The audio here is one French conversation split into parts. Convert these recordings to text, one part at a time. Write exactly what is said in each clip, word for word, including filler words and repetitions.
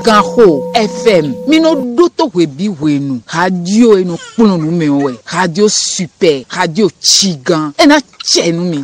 Ganho F M. Mino doto webi wenu. Radio eno puno numewe. Radio super. Radio chigan. Ena chenu mi.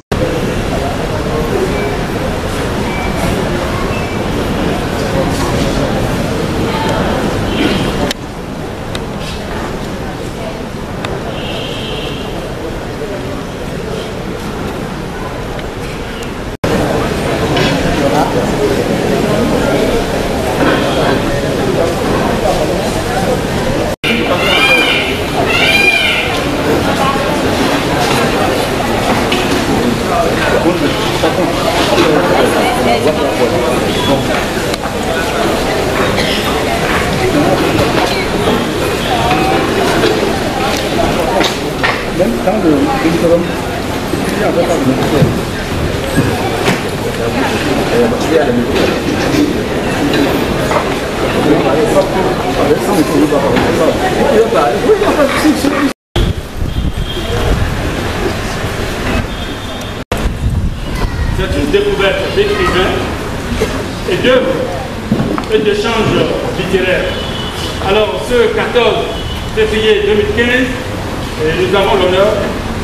C'est une découverte d'écrivains et d'œuvres et d'échanges littéraires. Alors, ce quatorze février deux mille quinze, nous avons l'honneur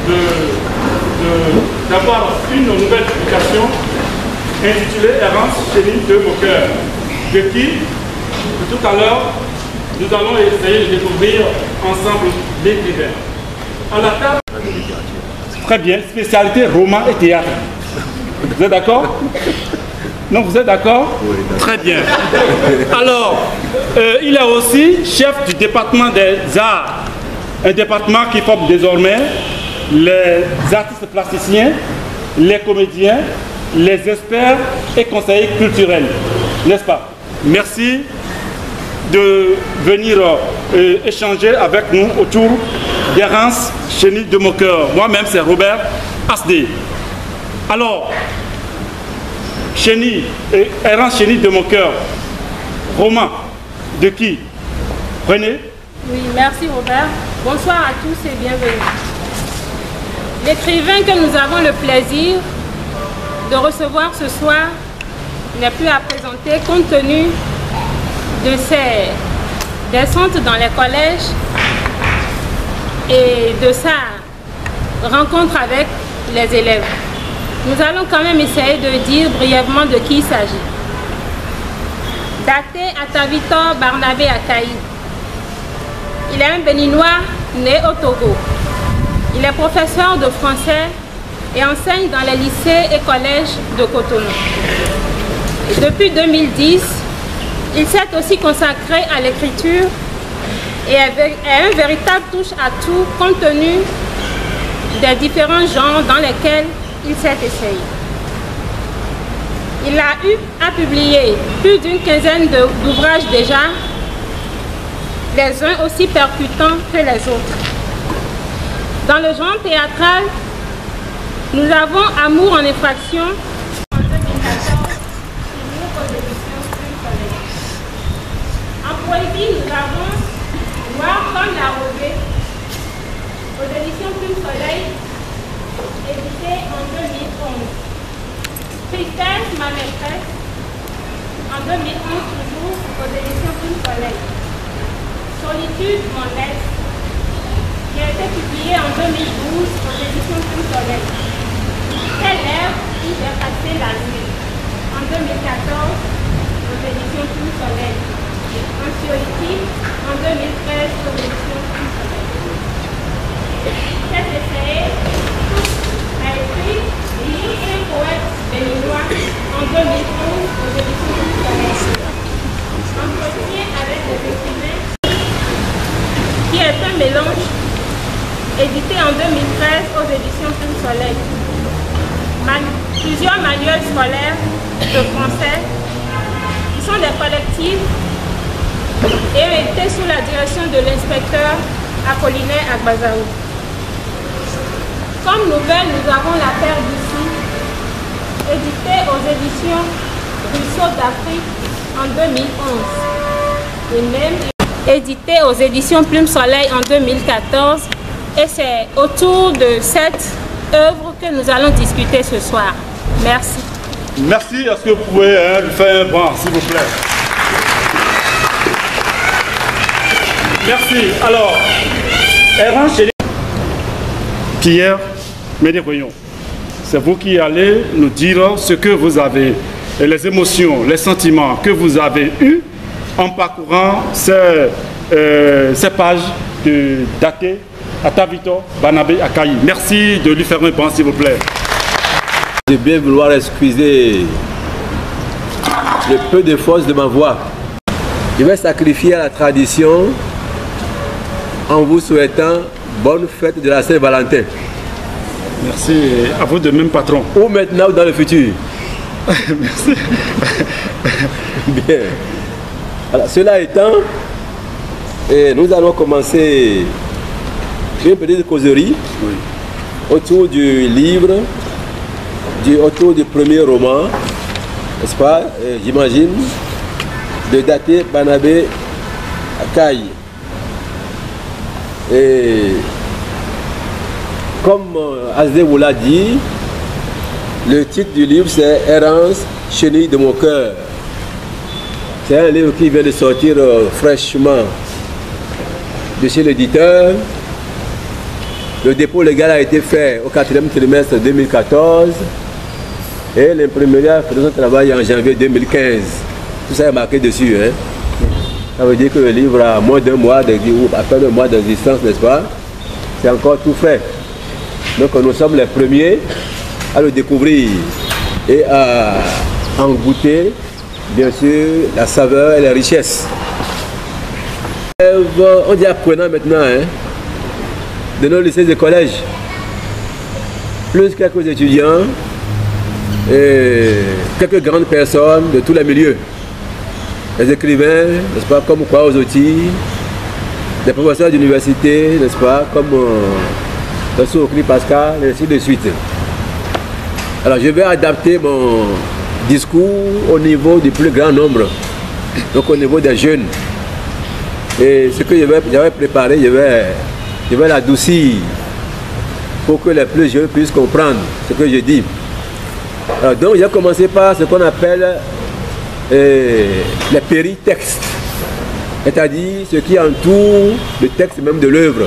d'avoir une nouvelle publication intitulée Errance Chénie de Moqueur, de qui, tout à l'heure, nous allons essayer de découvrir ensemble l'écrivain. À la table, très bien, spécialité roman et théâtre. Vous êtes d'accord? Non, vous êtes d'accord? Oui. Très bien. Alors, euh, il est aussi chef du département des arts, un département qui forme désormais les artistes plasticiens, les comédiens, les experts et conseillers culturels. N'est-ce pas? Merci de venir euh, échanger avec nous autour d'Errance Chénie de Moqueur. Moi-même, c'est Robert Asdé. Alors, Chénie, Errance Chénie de Moqueur, roman de qui? René? Oui, merci Robert. Bonsoir à tous et bienvenue. L'écrivain que nous avons le plaisir de recevoir ce soir n'est plus à présenter compte tenu de ses descentes dans les collèges et de sa rencontre avec les élèves. Nous allons quand même essayer de dire brièvement de qui il s'agit. Daté Atavitor Barnabé Akaï. Il est un Béninois né au Togo. Il est professeur de français et enseigne dans les lycées et collèges de Cotonou. Et depuis deux mille dix, il s'est aussi consacré à l'écriture et est un véritable touche à tout compte tenu des différents genres dans lesquels il s'est essayé. Il a eu à publier plus d'une quinzaine d'ouvrages déjà, les uns aussi percutants que les autres. Dans le genre théâtral, nous avons Amour en effraction en deux mille quatorze, en poésie, nous avons Noir comme la rosée aux éditions Plume Soleil, édité en deux mille onze. Tristesse, ma maîtresse, en deux mille onze toujours, aux éditions Plume Soleil. Solitude, mon ex, qui a été publié en deux mille douze aux éditions Plume Soleil. Quel air où j'ai passé la nuit, en deux mille quatorze, aux éditions Plume Soleil. Anxiolytique, en deux mille treize, aux éditions Plume Soleil. Cet essai a écrit Lire un poète béninois en deux mille onze aux éditions Plume Soleil. Entretien avec les écrivains, qui est un mélange édité en deux mille treize aux éditions Plume Soleil. Man plusieurs manuels scolaires de français qui sont des collectifs et ont été sous la direction de l'inspecteur Apollinaire Agbazaou. Comme nouvelle, nous avons La Terre d'ici, édité aux éditions Ruisseau d'Afrique en deux mille onze. Et même édité aux éditions Plume Soleil en deux mille quatorze. Et c'est autour de cette œuvre que nous allons discuter ce soir. Merci. Merci. Est-ce que vous pouvez hein, lui faire un bras, s'il vous plaît? Merci. Alors, Ernst Chénic, Pierre Médéroyon, c'est vous qui allez nous dire ce que vous avez, et les émotions, les sentiments que vous avez eus en parcourant ces, euh, ces pages de Daké Atavito Banabé Akayi. Merci de lui faire un point, s'il vous plaît. Je vais bien vouloir excuser le peu de force de ma voix. Je vais sacrifier à la tradition en vous souhaitant bonne fête de la Saint-Valentin. Merci. À vous de même, patron. Ou maintenant ou dans le futur. Merci. Bien. Alors, cela étant, et nous allons commencer une petite causerie oui. autour du livre, du, autour du premier roman, n'est-ce pas, j'imagine, de Daké Banabé Akayi. Et comme Azé vous l'a dit, le titre du livre c'est Errance, chenille de mon cœur. C'est un livre qui vient de sortir euh, fraîchement de chez l'éditeur. Le dépôt légal a été fait au quatrième trimestre deux mille quatorze et l'imprimerie a fait son travail en janvier deux mille quinze. Tout ça est marqué dessus. Hein? Ça veut dire que le livre a moins d'un mois ou à peine un mois d'existence, n'est-ce pas? C'est encore tout frais. Donc nous sommes les premiers à le découvrir et à en goûter, bien sûr, la saveur et la richesse. On dit apprenant maintenant, hein, de nos lycées et collèges, plus quelques étudiants et quelques grandes personnes de tous les milieux. Les écrivains, n'est-ce pas, comme Kwao Zoti, les professeurs d'université, n'est-ce pas, comme euh, Soukri Pascal, et ainsi de suite. Alors je vais adapter mon discours au niveau du plus grand nombre, donc au niveau des jeunes. Et ce que j'avais préparé, je vais, je vais l'adoucir pour que les plus jeunes puissent comprendre ce que je dis. Alors donc j'ai commencé par ce qu'on appelle euh, les péritextes, c'est-à-dire ce qui entoure le texte même de l'œuvre.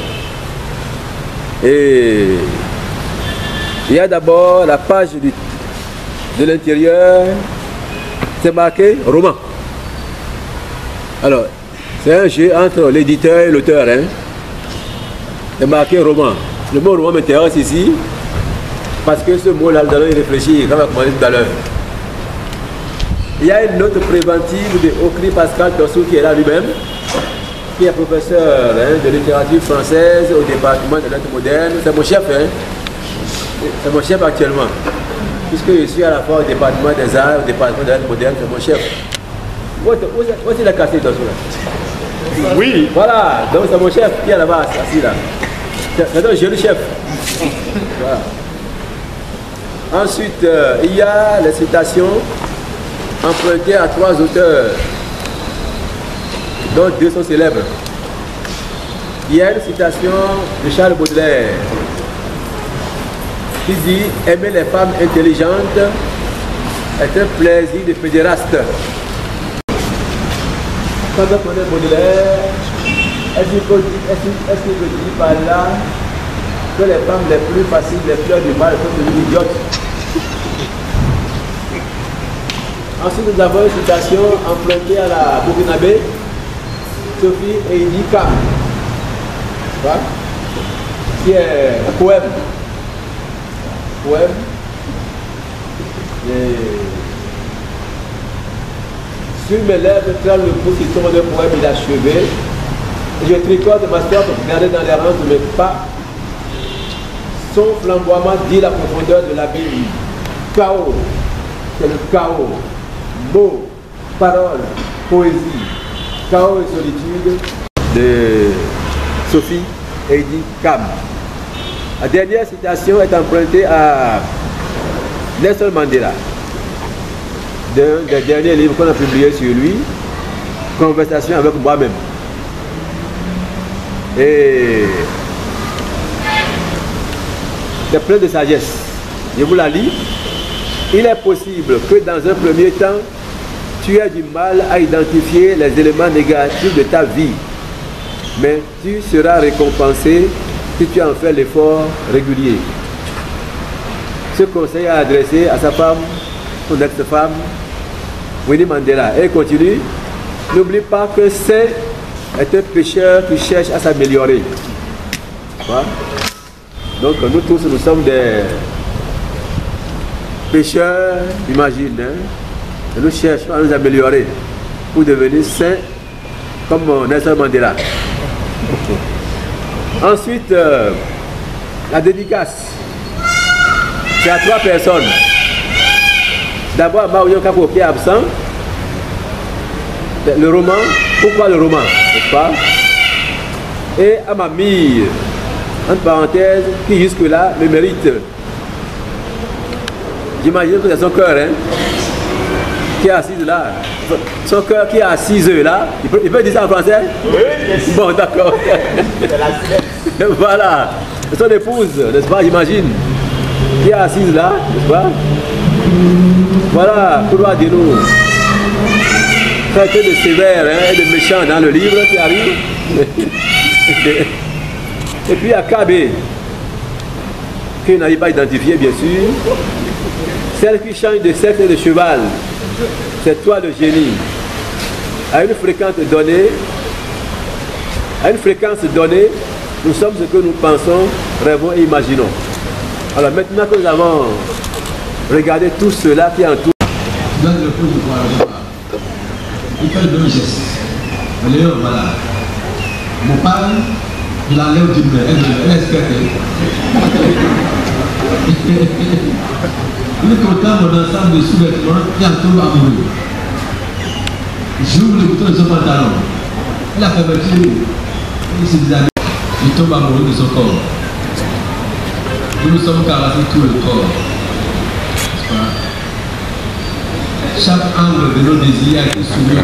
Et il y a d'abord la page du, de l'intérieur, c'est marqué roman. Alors, c'est un jeu entre l'éditeur et l'auteur. Hein. C'est marqué roman. Le mot roman m'intéresse ici, parce que ce mot-là, nous allons y réfléchir, comme on a commencé tout à l'heure. Il y a une note préventive de Okri Pascal Tossou qui est là lui-même, qui est professeur hein, de littérature française au département de lettres modernes. C'est mon chef, hein. C'est mon chef actuellement. Puisque je suis à la fois au département des arts, au département des lettres modernes, c'est mon chef. Où est-ce qu'il a cassé Tossou là? Oui. Voilà, donc c'est mon chef qui est là-bas, assis là. C'est un jeune chef. Voilà. Ensuite, euh, il y a les citations empruntées à trois auteurs, dont deux sont célèbres. Il y a une citation de Charles Baudelaire qui dit « Aimer les femmes intelligentes est un plaisir de pédéraste ». Quand on connaît Baudelaire, est-ce qu'il peut dire par là que les femmes les plus faciles, les fleurs du mal sont devenues idiotes? Ensuite, nous avons une citation empruntée à la Burkinabé, Sophie Heidi Kam, qui est un poème. Poème. Et sur mes lèvres, quand le pouce qui tombe d'un poème inachevé, je tricote ma soeur pour regarder dans les rangs de mes pas. Son flamboiement dit la profondeur de l'abîme. Chaos, c'est le chaos. Mots, paroles, poésie, chaos et solitude de Sophie Heidi Kam. La dernière citation est empruntée à Nelson Mandela, d'un des derniers livres qu'on a publié sur lui, Conversation avec moi-même. Et c'est plein de sagesse. Je vous la lis. Il est possible que dans un premier temps, tu aies du mal à identifier les éléments négatifs de ta vie. mais tu seras récompensé si tu en fais l'effort régulier. Ce conseil a adressé à sa femme, son ex-femme, Winnie Mandela. Elle continue, n'oublie pas que c'est un pécheur qui cherche à s'améliorer. Donc nous tous, nous sommes des pécheurs, imagine, hein? Et nous cherchons à nous améliorer pour devenir saints comme Nelson Mandela. Ensuite, euh, la dédicace. C'est à trois personnes. D'abord, Mario Kapo qui est absent. Le roman. Pourquoi le roman, n'est-ce pas? Et à ma mère, entre parenthèses, qui jusque-là le mérite. J'imagine que c'est son cœur, hein, qui est assise là. Son cœur qui est assise là. Il peut, il peut dire ça en français? Oui, bien sûr. Bon, d'accord. Voilà. Son épouse, n'est-ce pas, j'imagine, qui est assise là, n'est-ce pas? Voilà, pour dire nous. Traité de sévère hein, et de méchant dans le livre qui arrive. Et puis à Kabé, qui n'arrive pas identifié bien sûr. Celle qui change de sexe et de cheval, c'est toi le génie. À une fréquence donnée, à une fréquence donnée, nous sommes ce que nous pensons, rêvons et imaginons. Alors maintenant que nous avons regardé tout cela qui entoure. Il fait le même geste. Léon, voilà. Mon père, il enlève du blé, elle est experte. Il est content mon ensemble de sous-vêtements qui entoure amoureux. J'ouvre le bouton de son pantalon. Elle a fait vertu. Il se dit, il tombe amoureux de son corps. Nous nous sommes caressés tout le corps. Chaque angle de nos désirs a été soumis.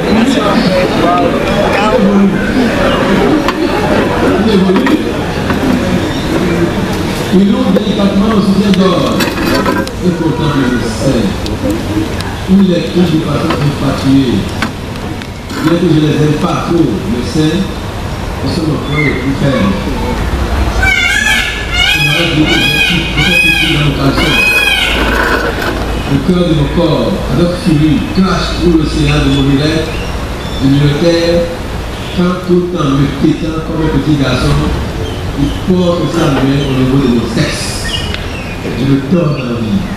Il ouvre délicatement au soutien d'or. Et pourtant le sait. Il est tout de façon infatuée. Bien que je les aime pas trop, le sait, ils sont nos frères les plus faibles. Je m'aurais dit que j'ai peut-être dans nos caleçons. Le cœur de mon corps, avec furie, crache pour l'océan de mon mireille, de militaire, quand tout en me pétant comme un petit garçon, il porte sa main au niveau de mon sexe. Je le donne dans la vie.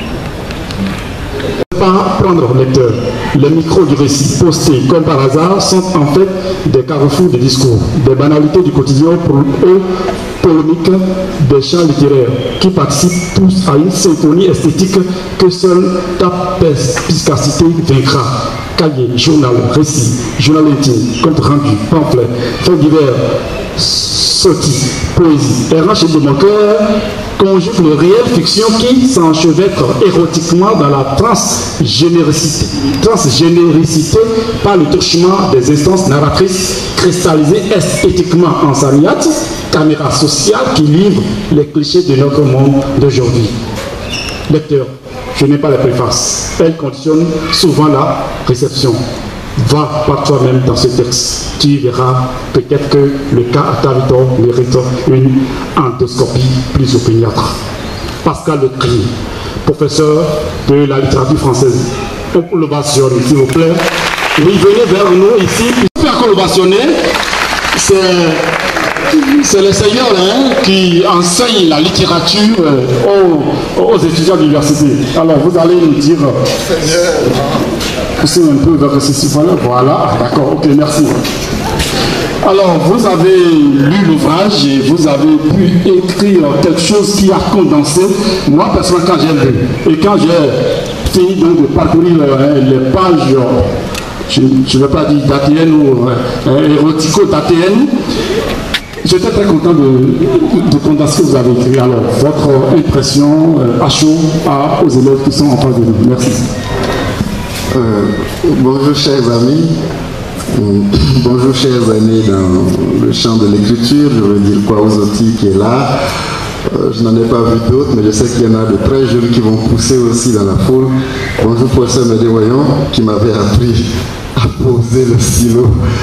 Pas prendre lecteur. Les micros du récit postés comme par hasard sont en fait des carrefours de discours, des banalités du quotidien pour eux, polémiques des champs littéraires qui participent tous à une symphonie esthétique que seule ta perspicacité vaincra. Cahier, journal, récit, journal intime, compte rendu, pamphlet, faits divers, sorties, poésie, R H de mon cœur conjugue le réel fiction qui s'enchevêtre érotiquement dans la transgénéricité, transgénéricité par le touchement des instances narratrices cristallisées esthétiquement en samiate, caméra sociale qui livre les clichés de notre monde d'aujourd'hui. Lecteur, je n'ai pas les préfaces. Elles conditionnent souvent la réception. Va par toi-même dans ce texte. Tu verras peut-être que le cas à Tavitor mérite une endoscopie plus opiniâtre. Pascal Lecry, professeur de la littérature française. On collaborationne, s'il vous plaît. Oui, venez vers nous ici. Faire collaborationner, c'est... C'est le Seigneur hein, qui enseigne la littérature euh, aux, aux étudiants de l'université. Alors vous allez nous dire, poussez un peu vers ceci, voilà, voilà, d'accord, ok, merci. Alors vous avez lu l'ouvrage et vous avez pu écrire quelque chose qui a condensé, moi personnellement quand j'ai lu, et quand j'ai fini donc de parcourir euh, les pages, je ne vais pas dire d'A T N ou euh, érotico-d'A T N, j'étais très content de, de, de condenser ce que vous avez écrit. Alors, votre impression euh, à chaud à, aux élèves qui sont en face de nous. Merci. Euh, bonjour chers amis. Bonjour chers amis dans le champ de l'écriture. Je veux dire quoi aux outils qui est là. Euh, je n'en ai pas vu d'autres, mais je sais qu'il y en a de très jeunes qui vont pousser aussi dans la foule. Bonjour professeur Médévoyant qui m'avait appris à poser le stylo. À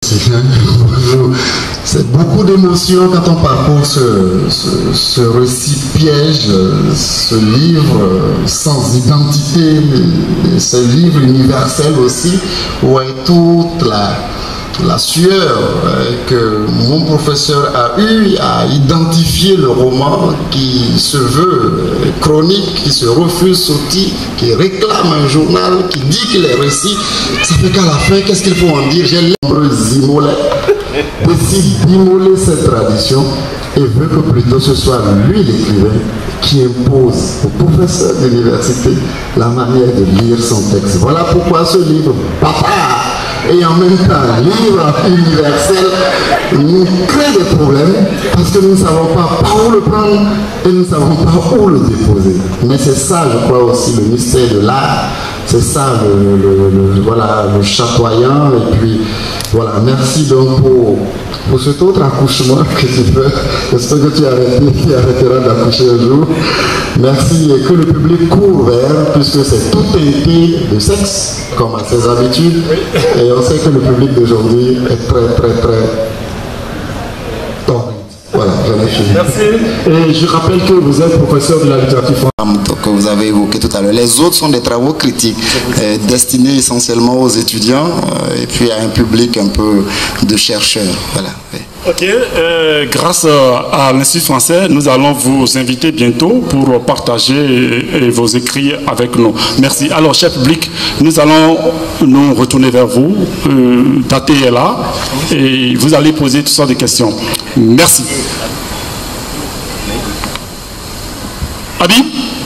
C'est beaucoup d'émotions quand on parcourt ce, ce, ce récit piège, ce livre sans identité, ce livre universel aussi, où est toute la, la sueur que mon professeur a eu à identifier le roman qui se veut chronique, qui se refuse sauter, qui réclame un journal, qui dit qu'il est récit. Ça fait qu'à la fin, qu'est-ce qu'il faut en dire? J'ai nombreux immolés décide d'immoler cette tradition et veut que plutôt ce soit lui l'écrivain qui impose au professeur d'université la manière de lire son texte. Voilà pourquoi ce livre, papa, et en même temps livre universel, nous crée des problèmes parce que nous ne savons pas par où le prendre et nous ne savons pas où le déposer. Mais c'est ça, je crois, aussi le mystère de l'art. C'est ça le, le, le, voilà, le chatoyant. Et puis voilà, merci donc pour, pour cet autre accouchement que tu fais. J'espère que tu, arrêtes, tu arrêteras d'accoucher un jour. Merci et que le public court vers, puisque c'est tout teinté de sexe, comme à ses habitudes. Et on sait que le public d'aujourd'hui est très très très torride. Voilà, j'en ai fini. Merci. Et je rappelle que vous êtes professeur de la littérature française. Que vous avez évoqué tout à l'heure. Les autres sont des travaux critiques euh, destinés essentiellement aux étudiants euh, et puis à un public un peu de chercheurs. Voilà. Oui. Ok, euh, grâce à l'Institut français, nous allons vous inviter bientôt pour partager et, et vos écrits avec nous. Merci. Alors, cher public, nous allons nous retourner vers vous. Euh, Daté est là et vous allez poser toutes sortes de questions. Merci. Abi,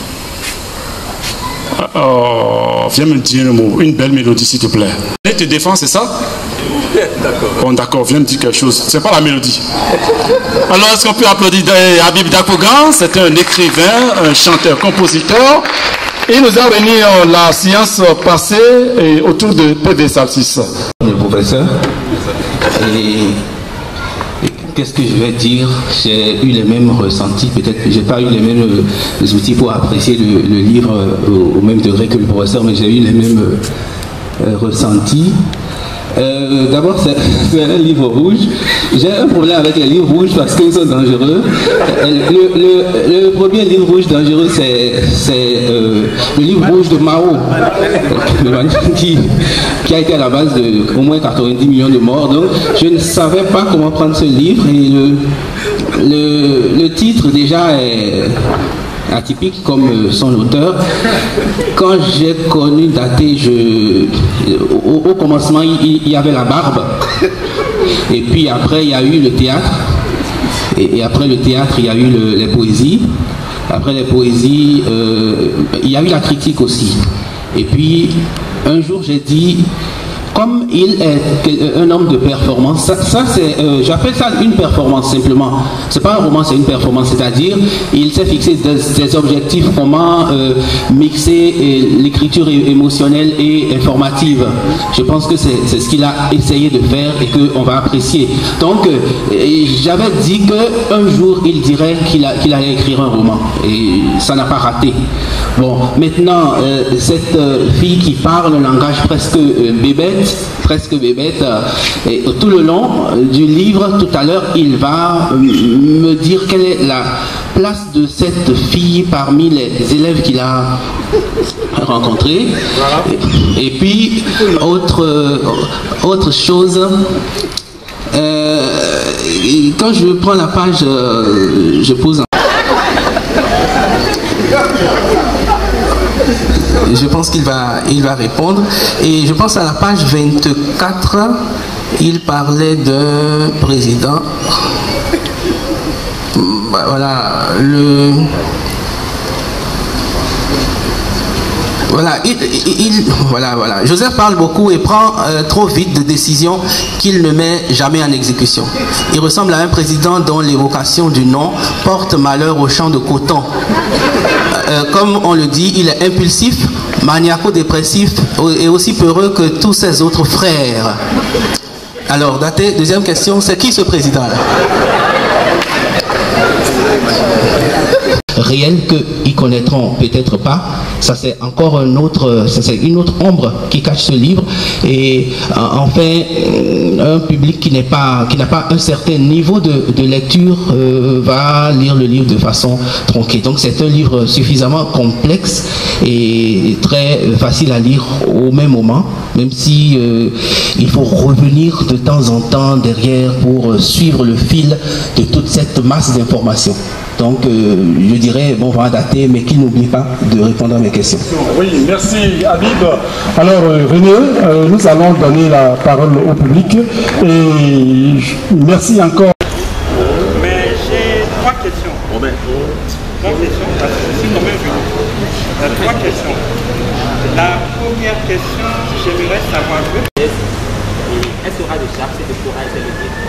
oh, viens me dire un mot, une belle mélodie s'il te plaît. Et te défends, c'est ça? D'accord. Bon, d'accord, viens me dire quelque chose. C'est pas la mélodie. Alors, est-ce qu'on peut applaudir Habib Dakogan? C'est un écrivain, un chanteur, compositeur. Il nous a réuni la séance passée et autour de P V Salsis. Le professeur. Et qu'est-ce que je vais dire? J'ai eu les mêmes ressentis, peut-être que je n'ai pas eu les mêmes euh, outils pour apprécier le, le livre euh, au, au même degré que le professeur, mais j'ai eu les mêmes euh, ressentis. Euh, D'abord, c'est un livre rouge. J'ai un problème avec les livres rouges parce qu'ils sont dangereux. Le, le, le premier livre rouge dangereux, c'est euh, le livre rouge de Mao, qui, qui a été à la base de au moins quatre-vingt-dix millions de morts. Donc, je ne savais pas comment prendre ce livre. Et le, le, le titre, déjà, est atypique comme son auteur. Quand j'ai connu Daté, je, au, au commencement, il, il y avait la barbe. Et puis après, il y a eu le théâtre. Et, et après le théâtre, il y a eu le, les poésies. Après les poésies, euh, il y a eu la critique aussi. Et puis, un jour, j'ai dit, comme il est un homme de performance, ça, ça c'est, euh, j'appelle ça une performance simplement. C'est pas un roman, c'est une performance, c'est-à-dire il s'est fixé des, des objectifs, comment euh, mixer l'écriture émotionnelle et informative. Je pense que c'est ce qu'il a essayé de faire et qu'on va apprécier. Donc, euh, j'avais dit qu'un jour il dirait qu'il qu'il allait écrire un roman et ça n'a pas raté. Bon, maintenant, euh, cette euh, fille qui parle un langage presque euh, bébête, presque bébête, euh, et tout le long euh, du livre, tout à l'heure, il va euh, me dire quelle est la place de cette fille parmi les élèves qu'il a rencontrés. Et, et puis, autre, euh, autre chose, euh, quand je prends la page, euh, je pose un... Je pense qu'il va, il va répondre. Et je pense à la page vingt-quatre, il parlait d'un président. Voilà, le... Voilà, il, il, voilà, voilà. Joseph parle beaucoup et prend euh, trop vite de décisions qu'il ne met jamais en exécution. Il ressemble à un président dont l'évocation du nom porte malheur au champ de coton. Euh, comme on le dit, il est impulsif, maniaco-dépressif et aussi peureux que tous ses autres frères. Alors, Daté, deuxième question, c'est qui ce président-là? réel qu'ils connaîtront peut-être pas. Ça c'est encore un autre, ça c'est une autre ombre qui cache ce livre. Et euh, enfin, un public qui n'est pas, qui n'a pas un certain niveau de, de lecture euh, va lire le livre de façon tronquée. Donc c'est un livre suffisamment complexe et très facile à lire au même moment, même si euh, il faut revenir de temps en temps derrière pour euh, suivre le fil de toute cette masse d'informations. Donc, euh, je dirais, bon, on va dater, mais qu'il n'oublie pas de répondre à mes questions. Oui, merci Habib. Alors, euh, René, euh, nous allons donner la parole au public. Et merci encore. Mais j'ai trois questions. Trois questions, parce que je suis quand même venu. Il y a trois questions. La première question, j'aimerais savoir que... Elle sera de Jacques, c'est de Corail, c'est le titre.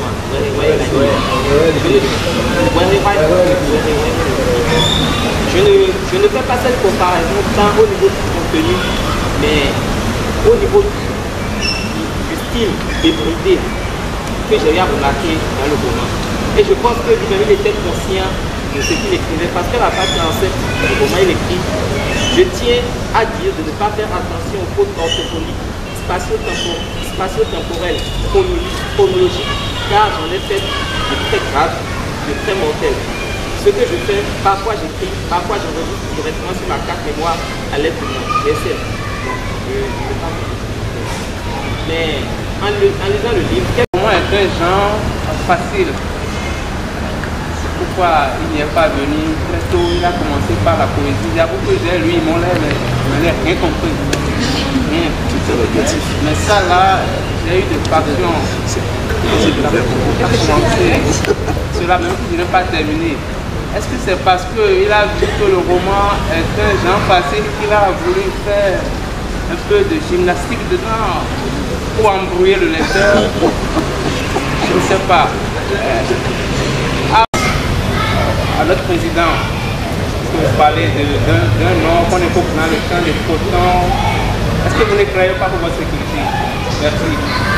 Je ne, je ne fais pas cette comparaison tant au niveau du contenu, mais au niveau du, du style débridé que j'ai remarqué dans le roman. Et je pense que lui-même il était conscient de ce qu'il écrivait, parce qu'à la page quarante-sept du roman il écrit: je tiens à dire de ne pas faire attention aux fautes orthophoniques, spatio-temporelles, spatio-temporelles, chronologiques, car j'en ai fait de très graves, de très mortels. Ce que je fais, parfois j'écris, parfois j'enregistre directement sur ma carte mémoire à l'aide de mon G S M. Donc, je ne vais pas. Mais en, le, en lisant le livre, quel moment est un genre facile? Pourquoi il n'y est pas venu très tôt? Il a commencé par la poésie. J'avoue que j'ai lu mon lèvre, mais je n'ai rien compris. Rien. Mais ça là, j'ai eu des passions. Il a commencé. Cela même si je n'ai pas terminé. Est-ce que c'est parce qu'il a vu que le roman est un genre facile qu'il a voulu faire un peu de gymnastique dedans pour embrouiller le lecteur? Je ne sais pas. À notre président, vous parlez d'un nom qu'on évoque dans le champ des cotons. Est-ce que vous ne croyez pas pour votre sécurité? Merci.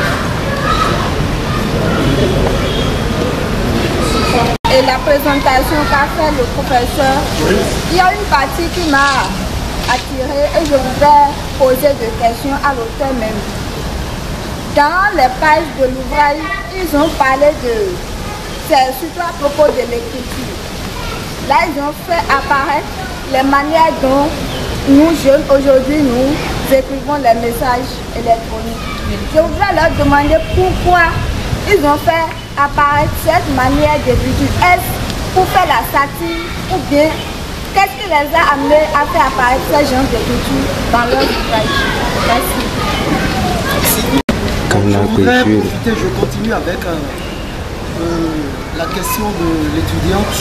Et la présentation qu'a fait le professeur, oui. Il y a une partie qui m'a attirée et je voudrais poser des questions à l'auteur même. Dans les pages de l'ouvrage, ils ont parlé de, c'est surtout à propos de l'écriture. Là, ils ont fait apparaître les manières dont nous, jeunes, aujourd'hui, nous écrivons les messages électroniques. Je voudrais leur demander pourquoi ils ont fait apparaître cette manière d'écriture. Est-ce pour faire la satire ou bien qu'est-ce qui les a amenés à faire apparaître ce genre d'écriture dans leur ouvrage? Merci. Je voudrais profiter, je continue avec euh, euh, la question de l'étudiante.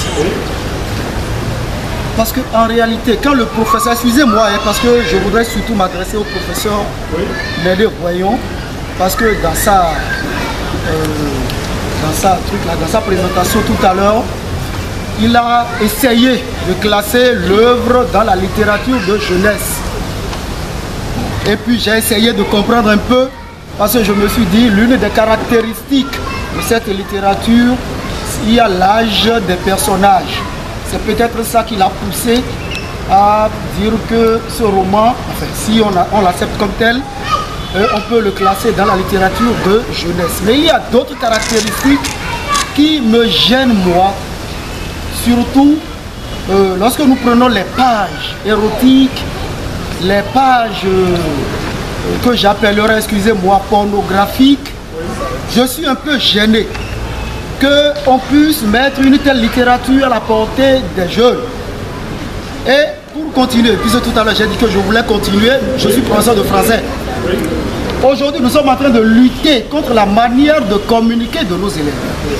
Parce qu'en réalité, quand le professeur, excusez-moi, hein, parce que je voudrais surtout m'adresser au professeur Médé Royon, parce que dans sa, euh, dans, sa, truc, là, dans sa présentation tout à l'heure, il a essayé de classer l'œuvre dans la littérature de jeunesse. Et puis j'ai essayé de comprendre un peu, parce que je me suis dit, l'une des caractéristiques de cette littérature, il y a l'âge des personnages. C'est peut-être ça qui l'a poussé à dire que ce roman, enfin si on, on l'accepte comme tel, euh, on peut le classer dans la littérature de jeunesse. Mais il y a d'autres caractéristiques qui me gênent moi, surtout euh, lorsque nous prenons les pages érotiques, les pages euh, que j'appellerais, excusez-moi, pornographiques. Je suis un peu gêné qu'on puisse mettre une telle littérature à la portée des jeunes. Et pour continuer, puisque tout à l'heure j'ai dit que je voulais continuer, je suis professeur de français. Aujourd'hui, nous sommes en train de lutter contre la manière de communiquer de nos élèves.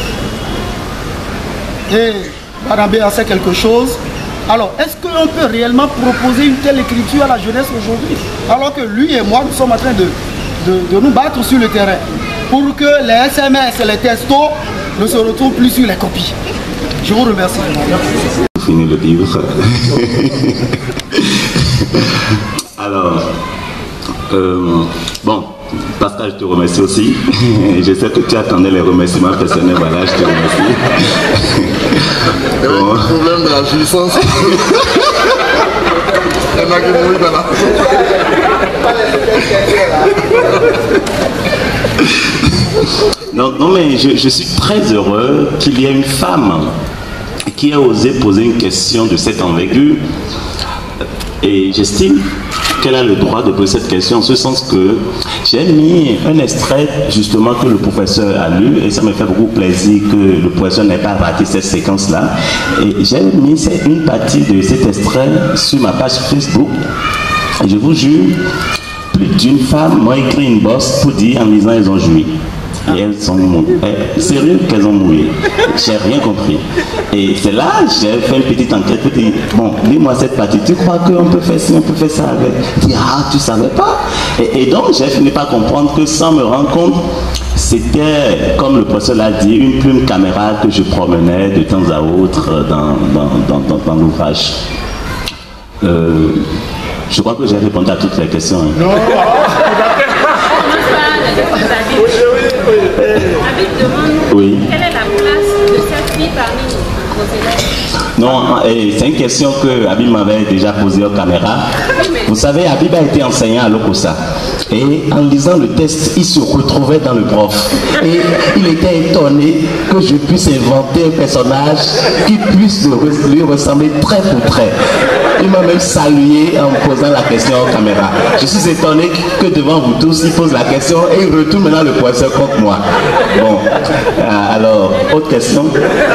Et Madame B en sait quelque chose. Alors, est-ce qu'on peut réellement proposer une telle écriture à la jeunesse aujourd'hui? Alors que lui et moi, nous sommes en train de, de, de nous battre sur le terrain pour que les S M S et les textos ne se retrouvent plus sur les copies. Je vous remercie. Fini le livre. Alors, euh, bon, Pascal, je te remercie aussi. Je sais que tu attendais les remerciements personnels. Voilà, je te remercie. Bon. Le problème de la jouissance. Il y en a qui vont dans la... Non, non, mais je, je suis très heureux qu'il y ait une femme qui a osé poser une question de cette envergure. Et j'estime qu'elle a le droit de poser cette question, en ce sens que j'ai mis un extrait justement que le professeur a lu, et ça me fait beaucoup plaisir que le professeur n'ait pas raté cette séquence-là. Et j'ai mis une partie de cet extrait sur ma page Facebook. Et je vous jure, plus d'une femme m'a écrit une bosse pour dire en lisant elles ont joui. Et elles sont eh, sérieux qu'elles ont mouillé. J'ai rien compris. Et c'est là j'ai fait une petite enquête pour dire, bon, dis-moi cette partie, tu crois qu'on peut faire ça, on peut faire ça avec? Je dis, ah, tu savais pas? Et, et donc j'ai fini par comprendre que sans me rendre compte, c'était, comme le professeur l'a dit, une plume caméra que je promenais de temps à autre dans, dans, dans, dans, dans l'ouvrage. Euh, je crois que j'ai répondu à toutes les questions. Hein. Non. Habib demande oui. Quelle est la place de cette fille parmi vos élèves? Non, c'est une question que Habib m'avait déjà posée aux caméras. Vous savez, Habib a été enseignant à l'Okosa. Et en lisant le test, il se retrouvait dans le prof. Et il était étonné que je puisse inventer un personnage qui puisse lui ressembler trait pour trait. Il m'a même salué en me posant la question aux caméras. Je suis étonné que devant vous tous, il pose la question et il retourne maintenant le professeur contre moi. Bon, alors, autre question.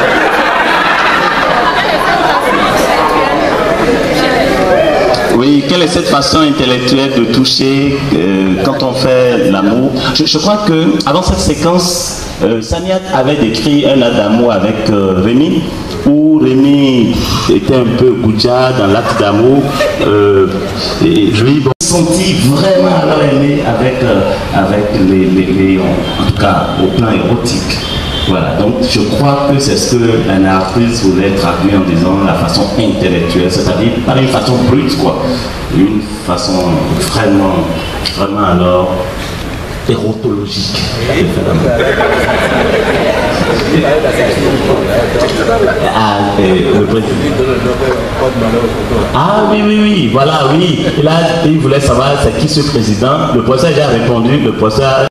Oui, quelle est cette façon intellectuelle de toucher euh, quand on fait l'amour? je, je crois que avant cette séquence, euh, Saniat avait décrit un acte d'amour avec euh, Rémi, où Rémi était un peu goudja dans l'acte d'amour. Euh, et lui, bon, senti vraiment alors aimé avec, euh, avec les, les, les, en tout cas au plan érotique. Voilà, donc je crois que c'est ce que la narratrice voulait traduire en disant la façon intellectuelle, c'est-à-dire pas une façon brute, quoi, une façon vraiment, vraiment alors érotologique. Ah, euh, le président. Ah oui, oui, oui, voilà, oui. Et là, il voulait savoir c'est qui ce président. Le professeur a répondu, le professeur...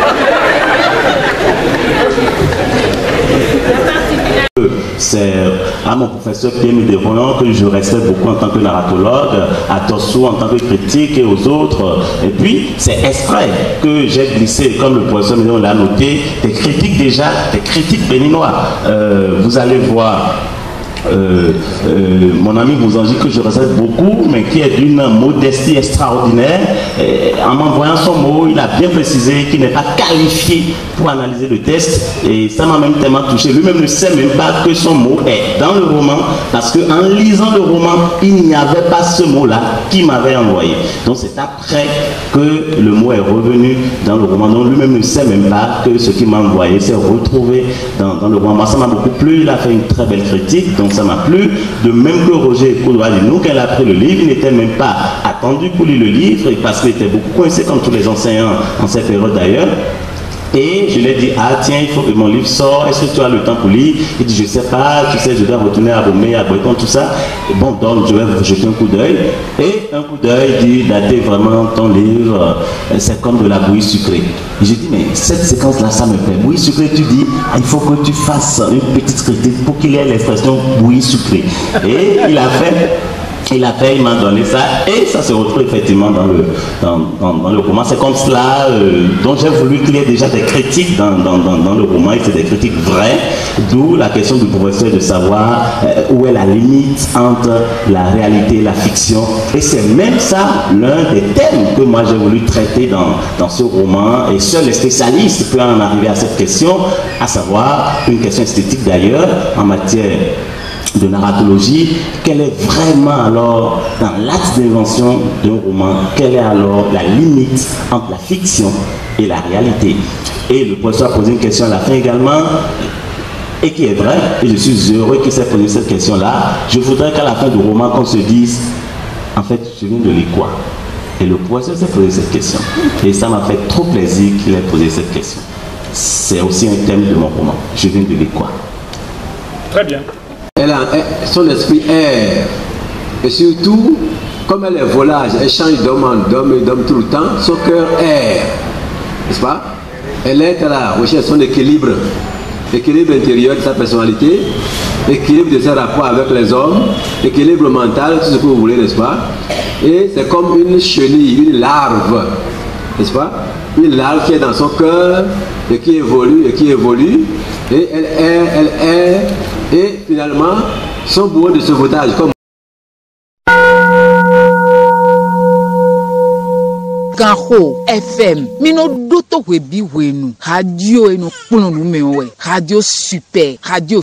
C'est à mon professeur Pierre Midéron que je respecte beaucoup en tant que narratologue, à Tosso en tant que critique et aux autres. Et puis, c'est exprès que j'ai glissé, comme le professeur Midéron l'a noté, des critiques déjà, des critiques béninois. Euh, vous allez voir... Euh, euh, mon ami Bouzangi, que je respecte beaucoup, mais qui est d'une modestie extraordinaire, et en m'envoyant son mot, il a bien précisé qu'il n'est pas qualifié pour analyser le texte, et ça m'a même tellement touché. Lui-même ne sait même pas que son mot est dans le roman, parce qu'en lisant le roman, il n'y avait pas ce mot-là qu'il m'avait envoyé. Donc c'est après que le mot est revenu dans le roman. Donc lui-même ne sait même pas que ce qu'il m'a envoyé s'est retrouvé dans, dans le roman. Moi, ça m'a beaucoup plu, il a fait une très belle critique, donc ça m'a plu. De même que Roger Koudou a dit, nous, quand il a pris le livre, il n'était même pas attendu pour lire le livre, parce qu'il était beaucoup coincé, comme tous les enseignants en cette période d'ailleurs. Et je lui ai dit, ah tiens, il faut que mon livre sorte, est-ce que tu as le temps pour lire? Il dit, je ne sais pas, tu sais, je dois retourner à Bomé, à Breton, tout ça. Et bon, donc je vais jeter un coup d'œil. Et un coup d'œil dit, dater vraiment ton livre, c'est comme de la bouillie sucrée. J'ai dit, mais cette séquence-là, ça me plaît. Bouillie sucrée, tu dis, il faut que tu fasses une petite critique pour qu'il y ait l'expression bouillie sucrée. Et il a fait... Il a fait, il m'a donné ça, et ça se retrouve effectivement dans le, dans, dans, dans le roman. C'est comme cela euh, dont j'ai voulu qu'il y ait déjà des critiques dans, dans, dans, dans le roman, et c'est des critiques vraies, d'où la question du professeur de savoir euh, où est la limite entre la réalité et la fiction. Et c'est même ça l'un des thèmes que moi j'ai voulu traiter dans, dans ce roman, et seuls les spécialistes peuvent en arriver à cette question, à savoir une question esthétique d'ailleurs, en matière de narratologie, quelle est vraiment alors, dans l'acte d'invention d'un roman, quelle est alors la limite entre la fiction et la réalité. Et le professeur a posé une question à la fin également, et qui est vraie, et je suis heureux qu'il s'est posé cette question-là. Je voudrais qu'à la fin du roman, qu'on se dise, en fait, je viens de lire quoi? Et le professeur s'est posé cette question. Et ça m'a fait trop plaisir qu'il ait posé cette question. C'est aussi un thème de mon roman. Je viens de lire quoi? Très bien. Elle a, elle, son esprit est, et surtout, comme elle est volage, elle change d'homme en d'homme et d'homme tout le temps, son cœur est, n'est-ce pas? Elle est à la recherche de son équilibre, équilibre intérieur de sa personnalité, équilibre de ses rapports avec les hommes, équilibre mental, tout ce que vous voulez, n'est-ce pas? Et c'est comme une chenille, une larve, n'est-ce pas? Une larve qui est dans son cœur et qui évolue et qui évolue, et elle est, elle est, et finalement, son bourreau de sauvetage, comme Ganho F M mino doto webi wenu radio eno kpunu nume we radio super radio